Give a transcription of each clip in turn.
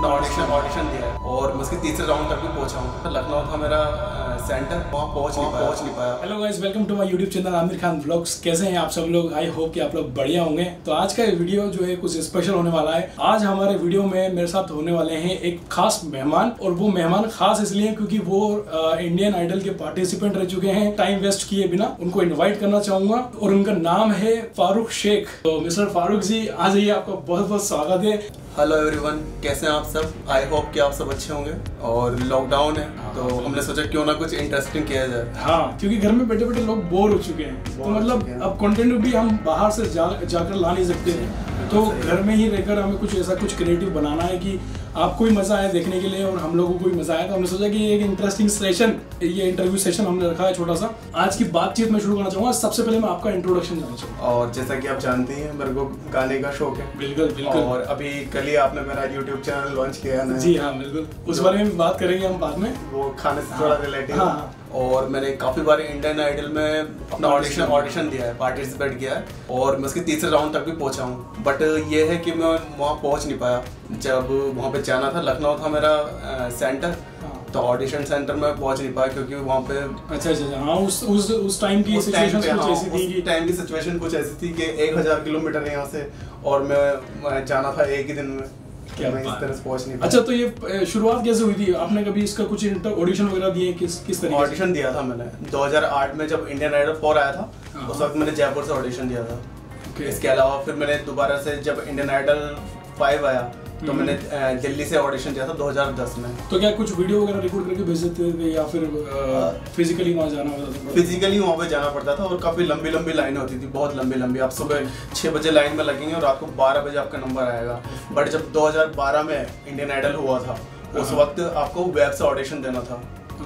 अपना ऑडिशन दिया है और मैं उसके तीसरे राउंड तक भी पहुंचा हूँ। तो लखनऊ था मेरा सेंटर, वहाँ पहुंच नहीं पाया। Hello guys, welcome to my YouTube channel Aamir Khan vlogs. कैसे हैं आप सब लोग? आई होप कि आप लोग बढ़िया होंगे। तो आज का वीडियो जो है कुछ स्पेशल होने वाला है। आज हमारे वीडियो में मेरे साथ होने वाले हैं एक खास मेहमान, और वो मेहमान खास इसलिए क्योंकि वो इंडियन आइडल के पार्टिसिपेंट रह चुके हैं। टाइम वेस्ट किए बिना उनको इन्वाइट करना चाहूंगा और उनका नाम है फारूक शेख। तो मिस्टर फारूक जी आ जाइए, आपका बहुत बहुत स्वागत है। हेलो एवरीवन, कैसे हैं आप सब? आई होप कि आप सब अच्छे होंगे। और लॉकडाउन है तो हमने सोचा क्यों ना कुछ इंटरेस्टिंग किया जाए। हाँ, क्योंकि घर में बैठे बैठे लोग बोर हो चुके हैं, तो मतलब अब कंटेंट भी हम बाहर से जाकर ला नहीं सकते हैं, तो घर में ही रहकर हमें कुछ ऐसा कुछ क्रिएटिव बनाना है कि आपको भी मजा आए देखने के लिए और हम लोगों को भी मजा आए। तो हमने सोचा कि एक इंटरेस्टिंग सेशन, ये इंटरव्यू सेशन हमने रखा है छोटा सा। आज की बातचीत में शुरू करना चाहूंगा। सबसे पहले मैं आपका इंट्रोडक्शन जानना चाहूँगा। और जैसा कि आप जानते हैं, मेरे को गाने का शौक है। बिल्कुल बिल्कुल। और अभी कल ही आपने मेरा यूट्यूब चैनल लॉन्च किया है। जी हाँ, बिल्कुल, उस बारे में बात करेंगे हम बाद में। वो खाने से थोड़ा रिलेटेड। हाँ। और मैंने काफी बार इंडियन आइडल में अपना ऑडिशन दिया है, पार्टिसिपेट किया है और मैं उसके तीसरे राउंड तक भी पहुंचा हूँ। बट ये है कि मैं वहाँ पहुंच नहीं पाया। जब वहाँ पे जाना था, लखनऊ था मेरा सेंटर, तो ऑडिशन सेंटर में पहुंच नहीं पाया क्योंकि वहाँ पे अच्छा हाँ, उस टाइम की सिचुएशन कुछ ऐसी थी कि टाइम की सिचुएशन कुछ ऐसी थी कि 1000 किलोमीटर यहाँ से और मैं जाना था एक ही दिन में। क्या मैं इस तरह से पहुंच नहीं पाया। अच्छा, तो ये शुरुआत कैसे हुई थी? आपने कभी इसका कुछ ऑडिशन वगैरह दिए? किस तरह ऑडिशन दिया था मैंने 2008 में जब इंडियन आइडल 4 आया था, उस वक्त मैंने जयपुर से ऑडिशन दिया था। इसके अलावा फिर मैंने दोबारा से जब इंडियन आइडल 5 आया तो मैंने दिल्ली से ऑडिशन दिया था 2010 में। तो क्या कुछ वीडियो वगैरह रिकॉर्ड करके भेजते थे या फिर फिजिकली वहाँ जाना होता था? फिजिकली वहाँ पे जाना पड़ता था और काफी लंबी लंबी लाइनें होती थी, बहुत लंबी लंबी। आप सुबह 6 बजे लाइन में लगेंगे और रात को 12 बजे आपका नंबर आएगा। बट जब 2012 में इंडियन आइडल हुआ था, उस वक्त आपको वेब से ऑडिशन देना था,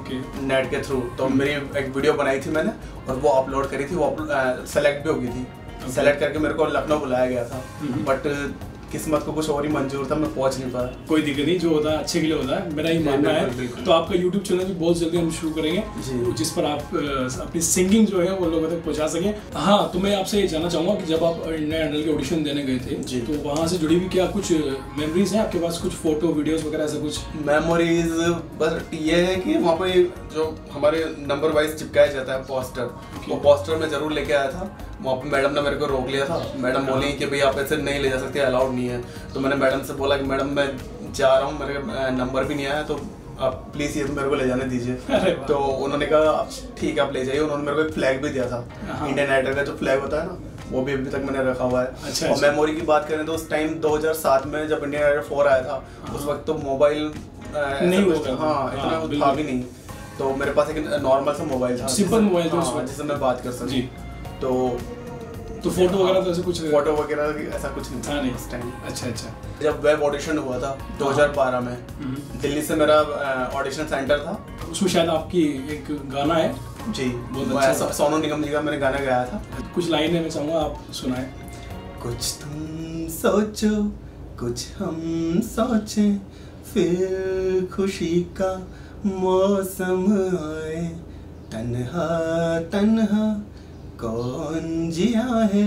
नेट के थ्रू। तो मेरी एक वीडियो बनाई थी मैंने और वो अपलोड करी थी, वो सेलेक्ट भी हो गई थी। सेलेक्ट करके मेरे को लखनऊ बुलाया गया था, बट किस्मत को कुछ और ही मंजूर था, मैं पहुंच नहीं पाया। कोई दिक्कत नहीं, जो होता है अच्छे के लिए होता है, मेरा ही मानना है। तो आपका YouTube चैनल भी बहुत जल्दी हम शुरू करेंगे जिस पर आप अपनी सिंगिंग जो है वो लोगों तक पहुंचा सकें। हाँ, तो मैं आपसे ये जानना चाहूंगा कि जब आप इंडियन आइडल के ऑडिशन देने गए थे तो वहाँ से जुड़ी हुई क्या कुछ मेमोरीज हैं आपके पास? कुछ फोटो वीडियोस वगैरह ऐसा कुछ? मेमोरीज बस ये है कि वहाँ पे जो हमारे नंबर वाइज चिपकाया जाता है पोस्टर, वो पोस्टर में जरूर लेके आया था। वहाँ पे मैडम ने मेरे को रोक लिया था। मैडम बोली कि भाई आप ऐसे नहीं ले जा सकते, अलाउड नहीं है। तो मैंने मैडम से बोला कि मैडम मैं जा रहा हूँ, मेरे नंबर भी नहीं आया, तो आप प्लीज ये मेरे को ले जाने दीजिए। तो उन्होंने कहा ठीक है आप ले जाइए। उन्होंने मेरे को एक फ्लैग भी दिया था, इंडियन आइडल का जो फ्लैग होता है ना, वो भी अभी तक मैंने रखा हुआ है। और मेमोरी की बात करें तो उस टाइम 2007 में जब इंडियन आइडल 4 आया था, उस वक्त तो मोबाइल नहीं होता, हाँ इतना था भी नहीं। तो मेरे पास एक नॉर्मल सा मोबाइल था, सिंपल मोबाइल था जिससे मैं बात कर सकूं। तो फोटो वगैरह तो ऐसे कुछ? फोटो वगैरह ऐसा कुछ नहीं था नहीं उस टाइम। अच्छा। जब वेब ऑडिशन हुआ था 2012 में, दिल्ली से मेरा ऑडिशन सेंटर था। उसमें शायद आपकी एक गाना है जी, बहुत अच्छा, सोनू निगम जी का मैंने गाना गाया था। कुछ लाइनें मैं चाहूँगा आप सुनाएं। कुछ तुम सोचो कुछ हम सोचें, फिर खुशी का मौसम आए, तन्हा तन्हा कौन जिया है,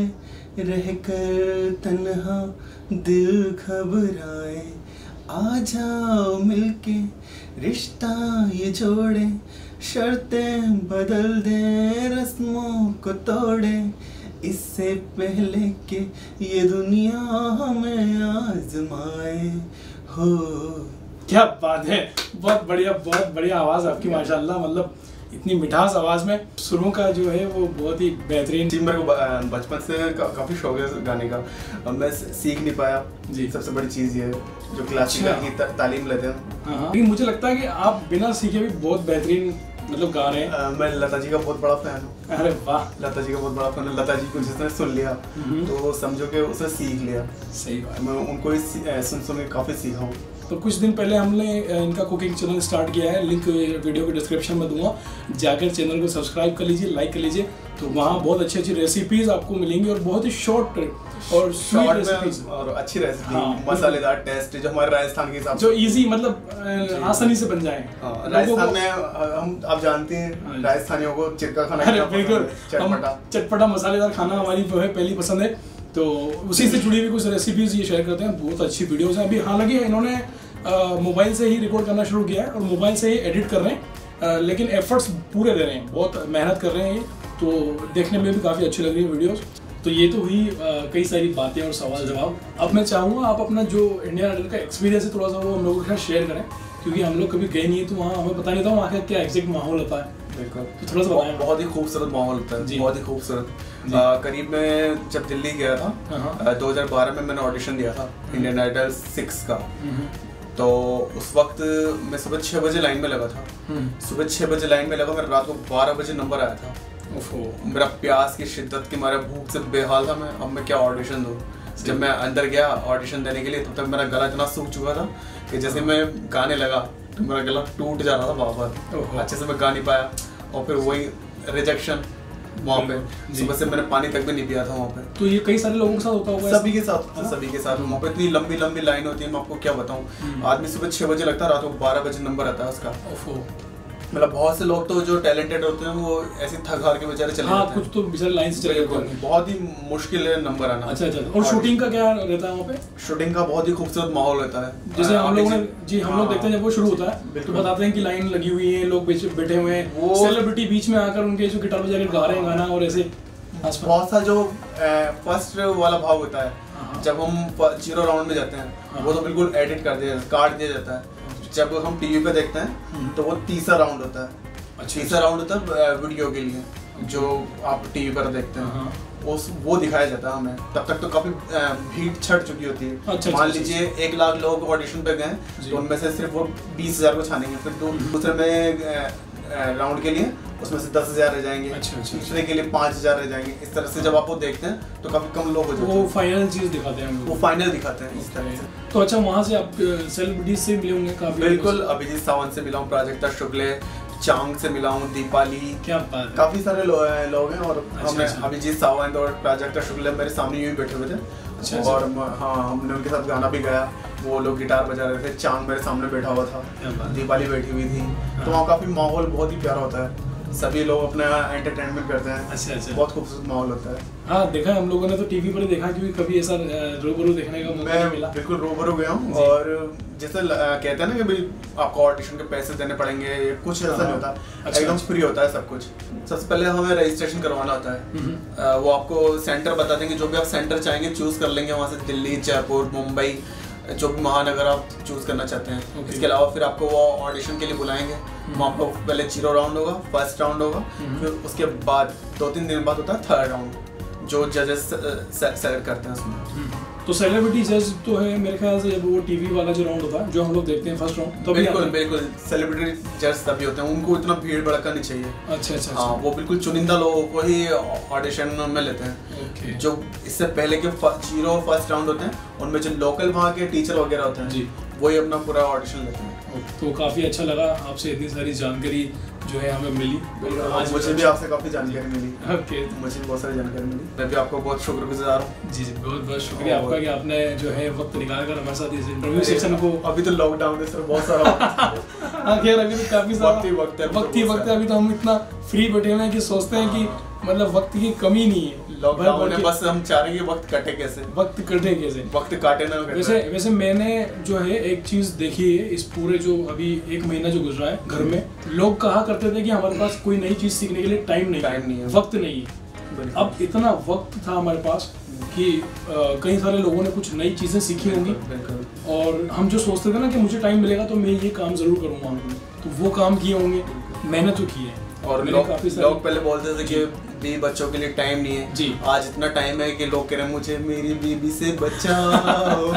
रहकर तन्हा दिल घबराए, आ जाओ मिलके रिश्ता ये जोड़े, शर्तें बदल दे रस्मों को तोड़े, इससे पहले कि ये दुनिया हमें आजमाए हो। क्या बात है, बहुत बढ़िया आवाज़ आपकी माशाल्लाह। मतलब इतनी मिठास आवाज में, सुरों का जो है वो बहुत ही बेहतरीन। जी, मेरे को बचपन से काफी शौक है गाने का, मैं सीख नहीं पाया जी। सबसे बड़ी चीज ये जो क्लासिकल की तालीम लेते हैं। लेकिन मुझे लगता है कि आप बिना सीखे भी बहुत बेहतरीन मतलब गा रहे हैं। मैं लता जी का बहुत बड़ा फैन हूँ। अरे वाह, लता जी का बहुत बड़ा फैन है। लता जी को जिसने सुन लिया तो समझो कि उसे सीख लिया। सही बात। मैं उनको सुन के काफी सीखा हूँ। तो कुछ दिन पहले हमने इनका कुकिंग चैनल स्टार्ट किया है, लिंक वीडियो के डिस्क्रिप्शन में दूंगा, जाकर चैनल को सब्सक्राइब कर लीजिए, लाइक कर लीजिए। तो वहाँ बहुत अच्छी अच्छी रेसिपीज आपको मिलेंगी और बहुत ही शॉर्ट और स्वीट रेसिपीज और अच्छी रेसिपी, मसालेदार टेस्ट जो हमारे राजस्थान के हिसाब से जो इजी मतलब आसानी से बन जाए। राजस्थान में हम आप जानते हैं राजस्थानियों को चिरका खाना बिल्कुल, चटपटा मसालेदार खाना हमारी जो है पहली पसंद है। तो उसी से जुड़ी हुई कुछ रेसिपीज ये शेयर करते हैं, बहुत अच्छी वीडियोस हैं। अभी हालांकि इन्होंने मोबाइल से ही रिकॉर्ड करना शुरू किया है और मोबाइल से ही एडिट कर रहे हैं, लेकिन एफर्ट्स पूरे दे रहे हैं, बहुत मेहनत कर रहे हैं ये, तो देखने में भी काफ़ी अच्छी लग रही है वीडियोस। तो ये तो हुई कई सारी बातें और सवाल जवाब। अब मैं चाहूँगा आप अपना जो इंडियन आइडल का एक्सपीरियंस है थोड़ा सा वो हम लोगों के साथ शेयर करें, क्योंकि हम लोग कभी गए नहीं है तो वहाँ हमें पता नहीं था वहाँ का क्या एग्जैक्ट माहौल होता है। बिल्कुल, तो थोड़ा सा बताएं। बहुत ही खूबसूरत माहौल होता है, बहुत ही खूबसूरत। करीब में जब दिल्ली गया था 2012 में, मैंने ऑडिशन दिया था इंडियन आइडल 6 का। तो उस वक्त मैं सुबह 6 बजे लाइन में लगा था। सुबह 6 बजे लाइन में लगा, मेरा रात को 12 बजे नंबर आया था। मेरा प्यास की शिद्दत की मारे भूख से बेहाल था मैं, अब मैं क्या ऑडिशन दूँ। जब मैं अंदर गया ऑडिशन देने के लिए, तब तक मेरा गला इतना सूख चुका था कि जैसे मैं गाने लगा तो मेरा गला टूट जा रहा था बार-बार, अच्छे से मैं गा नहीं पाया। और फिर वही रिजेक्शन वहाँ पे, सुबह से मैंने पानी तक भी नहीं पिया था वहाँ पे। तो ये कई सारे लोगों के साथ होता होगा? सभी के साथ वहाँ पे इतनी लंबी लंबी लाइन होती है, मैं आपको क्या बताऊँ। आदमी सुबह 6 बजे लगता है, रात को 12 बजे नंबर आता है उसका। मतलब बहुत से लोग तो जो टैलेंटेड होते हैं वो ऐसे थक हार के बेचारे चले जाते हैं। कुछ तो बेचारे लाइन से चले जाते हैं। बहुत ही मुश्किल है नंबर आना। अच्छा। और शूटिंग का क्या रहता है वहाँ पे? शूटिंग का बहुत ही खूबसूरत माहौल होता है। जैसे हम लोग हम लोग देखते हैं जब वो शुरू होता है तो बताते हैं कि लाइन लगी हुई है, लोग बैठे हुए हैं, वो सेलिब्रिटी बीच में आकर उनके जो गिटार बजा के गा रहे हैं गाना, और ऐसे बहुत सा जो फर्स्ट वाला भाव होता है जब हम 0 राउंड में जाते हैं, वो तो बिल्कुल एडिट कर दिया, काट दिया जाता है। जब हम टीवी पे देखते हैं तो वो तीसरा राउंड होता है। तीसरा राउंड होता है वीडियो के लिए, जो आप टीवी पर देखते हैं वो दिखाया जाता है हमें। तब तक तो काफी भीड़ छट चुकी होती है। मान लीजिए 1 लाख लोग ऑडिशन पे गए तो उनमें से सिर्फ वो 20,000 को छानेंगे, फिर दूसरे में राउंड के लिए उसमें से 10,000 रह जाएंगे, तीसरे के लिए 5,000 रह जाएंगे। इस तरह से जब आप वो देखते हैं तो काफी कम लोग हो जाते हैं। वो फाइनल चीज दिखाते हैं, वो फाइनल दिखाते हैं इस तरह से। तो अच्छा, वहाँ से आप सेलिब्रिटीज से मिले होंगे काफी? बिल्कुल, अभिजीत सावंत से मिला हूँ, प्राजक्ता शुक्ल, चांग से मिला हूँ, दीपाली, क्या बात, काफी सारे लोग हैं। और हमने अभिजीत सावंत और प्राजक्ता शुक्ल मेरे सामने यूं ही बैठे हुए थे। और हाँ, हमने उनके साथ गाना भी गाया, वो लोग गिटार बजा रहे थे, चांग मेरे सामने बैठा हुआ था, दीपाली बैठी हुई थी। तो वहाँ काफी माहौल बहुत ही प्यारा होता है, सभी लोग अपना एंटरटेनमेंट करते हैं। अच्छा। बहुत खूबसूरत माहौल होता है। हाँ, देखा हम लोगों ने तो टीवी पर ही देखा, क्योंकि कभी ऐसा रूबरू देखने का मौका नहीं मिला। बिल्कुल रूबरू गया हूँ। और जैसे कहते हैं ना कि भाई आपको ऑडिशन के पैसे देने पड़ेंगे, कुछ ऐसा नहीं होता, एकदम फ्री होता है सब कुछ। सबसे पहले हमें रजिस्ट्रेशन करवाना होता है। वो आपको सेंटर बता देंगे, जो भी आप सेंटर चाहेंगे चूज कर लेंगे वहाँ से, दिल्ली, जयपुर, मुंबई, जो भी महानगर आप चूज करना चाहते हैं। इसके अलावा फिर आपको वो ऑडिशन के लिए बुलाएंगे। वहाँ पर पहले 0 राउंड होगा, फर्स्ट राउंड होगा, फिर उसके बाद 2-3 दिन बाद होता है 3rd राउंड, जो जजेस सेलेक्ट करते हैं उसमें। तो सेलिब्रिटी जज तो है मेरे ख्याल से, जब वो टीवी वाला जो राउंड होता है जो हम लोग देखते हैं फर्स्ट राउंड, तो बिल्कुल सेलिब्रिटी जज तभी होते हैं, उनको इतना भीड़ भड़का नहीं चाहिए। अच्छा। हाँ, वो बिल्कुल चुनिंदा लोगों को ही ऑडिशन में लेते हैं। जो इससे पहले के 0 फर्स्ट राउंड होते हैं, उनमें जो लोकल वहाँ के टीचर वगैरह होते हैं वही अपना पूरा ऑडिशन लेते हैं। तो काफ़ी अच्छा लगा आपसे इतनी सारी जानकारी जो है हमें मिली। आज मुझे भी आपसे काफ़ी जानकारी मिली। मुझे बहुत सारी जानकारी मिली। मैं भी आपको बहुत शुक्रगुजार हूँ। जी, बहुत बहुत शुक्रिया आपका कि आपने जो है वक्त निकाल कर हमारे साथ इस इंटरव्यू सेक्शन को। अभी तो लॉकडाउन है सर, बहुत सारा हाँ खैर, अभी तो काफ़ी सारा वक्त है। अभी तो हम इतना फ्री बैठे हुए हैं कि सोचते हैं कि मतलब वक्त की कमी नहीं है। लॉकडाउन में बस हम चाह रहे हैं कि वक्त काटे कैसे, वक्त काटे ना। वैसे मैंने जो है एक चीज देखी है इस पूरे जो अभी 1 महीना जो गुजरा है घर में, लोग कहा करते थे कि हमारे पास कोई नई चीज सीखने के लिए टाइम नहीं है, वक्त नहीं है। अब इतना वक्त था हमारे पास कि कई सारे लोगों ने कुछ नई चीजें सीखी होंगी, और हम जो सोचते थे ना कि मुझे टाइम मिलेगा तो मैं ये काम जरूर करूँगा, तो वो काम किए होंगे, मेहनत तो की है। और लोग पहले बोलते थे कि बीवी बच्चों के लिए टाइम नहीं है जी। आज इतना टाइम है कि लोग कह रहे हैं मुझे मेरी बीवी से बचाओ।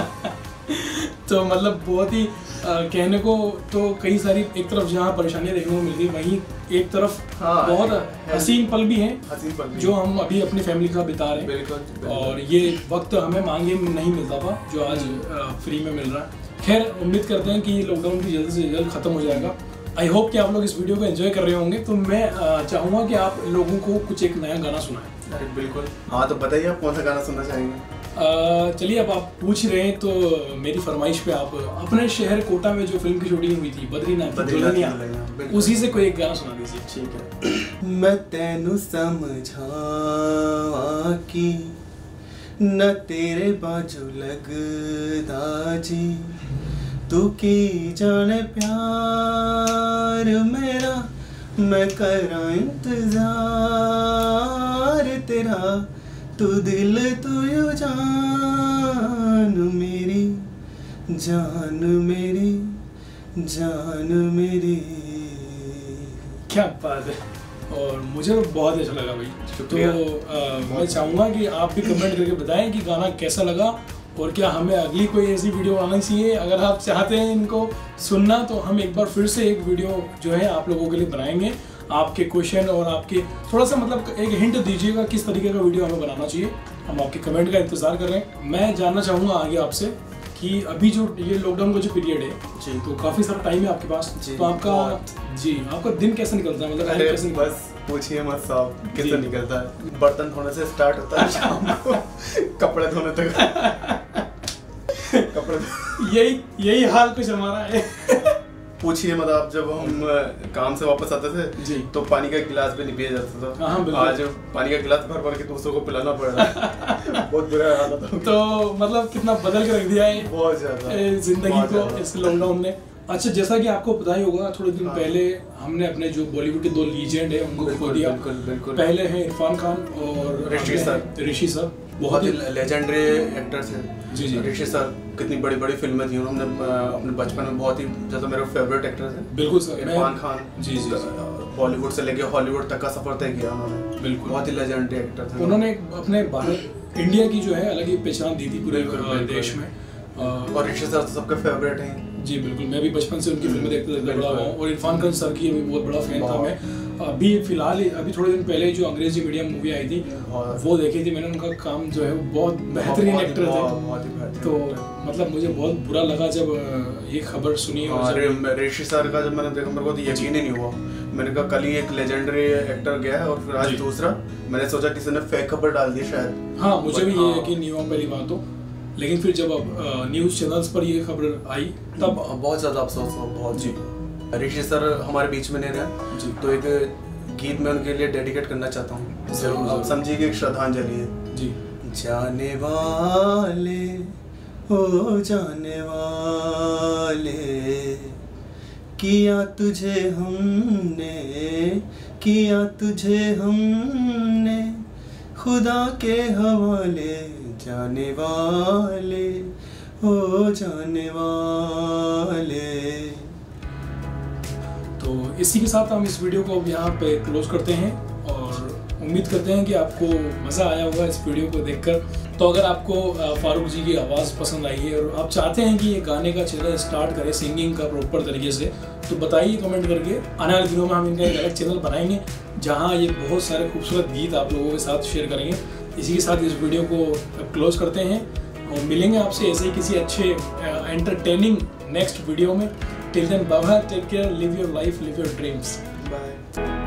तो मतलब बहुत ही कहने को तो कई सारी, एक तरफ जहाँ परेशानियाँ देखने को मिलती है, वहीं एक तरफ बहुत हसीन पल भी हैं जो हम अभी अपनी फैमिली का बिता रहे हैं। बिल्कुल। और ये वक्त हमें मांगे में नहीं मिलता था जो आज फ्री में मिल रहा है। खैर, उम्मीद करते हैं कि लॉकडाउन भी जल्द से जल्द खत्म हो जाएगा। आई होप कि आप लोग इस वीडियो को एंजॉय कर रहे होंगे। तो मैं चाहूँगा कि आप लोगों को कुछ एक नया गाना सुनाएं। अरे बिल्कुल, हाँ, तो बताइए आप कौन सा गाना सुनना चाहेंगे? चलिए, अब आप पूछ ही रहे हैं तो मेरी फरमाइश पे आप अपने शहर कोटा में जो फिल्म की शूटिंग हुई थी बद्रीनाथ की दुल्हनिया, उसी से कोई एक गाना सुना दीजिए। ठीक है। मैं तेनू समझावा कि न तेरे बाजू लगदा जी, तू की जाने प्यार मेरा, मैं करा इंतजार तेरा, तू दिल तू यू जान मेरी, जान मेरी, जान मेरी। क्या बात है, और मुझे तो बहुत अच्छा लगा भाई। तो मैं चाहूँगा कि आप भी कमेंट करके बताएं कि गाना कैसा लगा, और क्या हमें अगली कोई ऐसी वीडियो बनानी चाहिए। अगर आप चाहते हैं इनको सुनना तो हम एक बार फिर से एक वीडियो जो है आप लोगों के लिए बनाएंगे। आपके क्वेश्चन और आपके थोड़ा सा मतलब एक हिंट दीजिएगा किस तरीके का वीडियो हमें बनाना चाहिए। हम आपके कमेंट का इंतजार कर रहे हैं। मैं जानना चाहूँगा आगे आपसे कि अभी जो ये लॉकडाउन का जो पीरियड है जी, तो काफ़ी सारा टाइम है आपके पास, तो आपका आपका दिन कैसे निकलता है, मतलब अरे कैसे बस पूछिए मत साहब, कैसे निकलता है। बर्तन धोने से स्टार्ट होता है शाम को कपड़े धोने तक। कपड़े यही हाल कुछ हमारा है। पूछिए मत आप, जब हम काम से वापस आते थे जी, तो पानी का गिलास भी नहीं पिया जाता था। आज पानी का गिलास भर भर के दूसरों को पिलाना पड़ रहा है। बहुत बुरा हाल था। तो मतलब कितना बदल के रख दिया है बहुत ज्यादा जिंदगी को इस लॉकडाउन ने। अच्छा, जैसा कि आपको पता ही होगा, थोड़े दिन पहले हमने अपने जो बॉलीवुड के 2 लीजेंड है उनको खो दिया। बिल्कुल। पहले हैं इरफान खान और ऋषि सर, बहुत ही लेजेंडरी एक्टर्स हैं। जी। ऋषि सर कितनी बड़ी बड़ी फिल्में थी उन्होंने अपने बचपन में, बहुत ही ज्यादा मेरे फेवरेट एक्टर्स हैं। बिल्कुल सर। इरफान खान जी, बॉलीवुड से लेके हॉलीवुड तक का सफर तय किया उन्होंने। बिल्कुल, बहुत ही लेजेंडरी एक्टर थे। उन्होंने अपने भारत इंडिया की जो है अलग ही पहचान दी थी पूरे देश में। और ऋषि सर तो सबके फेवरेट हैं। जी बिल्कुल, मैं भी बचपन से उनकी फिल्में देखते बड़ा हुआ हूँ, और इरफान खान सर की भी बहुत बड़ा फैन था मैं। अभी फिलहाल अभी थोड़े दिन पहले जो अंग्रेजी मीडियम मूवी आई थी वो देखी थी मैंने। उनका काम जो है बहुत बेहतरीन एक्टर थे। तो मतलब मुझे बहुत बुरा लगा जब ये खबर सुनी। और ऋषि सर का जब मैंने देखा मेरे को तो यकीन ही नहीं हुआ। मैंने कहा कल ही एक लेजेंडरी एक्टर गया है और फिर आज दूसरा। मैंने सोचा किसी ने फेक खबर डाल दी शायद। हाँ, मुझे भी ये यकीन नहीं हुआ पहली बात तो, लेकिन फिर जब न्यूज़ चैनल्स पर ये खबर आई तब बहुत ज़्यादा अफसोस हुआ। बहुत जी। ऋषि सर हमारे बीच में नहीं रहे जी, तो एक गीत मैं उनके लिए डेडिकेट करना चाहता हूँ। जरूर आप समझिए कि एक श्रद्धांजलि है जी। जाने वाले हो जाने वाले, किया तुझे हमने खुदा के हवाले, जाने वाले हो जाने वाले। तो इसी के साथ हम इस वीडियो को अब यहाँ पे क्लोज करते हैं, और उम्मीद करते हैं कि आपको मज़ा आया होगा इस वीडियो को देखकर। तो अगर आपको फारूक जी की आवाज़ पसंद आई है और आप चाहते हैं कि ये गाने का चैनल स्टार्ट करें सिंगिंग का प्रॉपर तरीके से, तो बताइए कमेंट करके। आने वाले दिनों में हम इनका एक अलग चैनल बनाएंगे जहाँ ये बहुत सारे खूबसूरत गीत आप लोगों के साथ शेयर करेंगे। इसी के साथ इस वीडियो को क्लोज करते हैं और मिलेंगे आपसे ऐसे ही किसी अच्छे एंटरटेनिंग नेक्स्ट वीडियो में। Till then bye bye, take care, live your life, live your dreams, bye.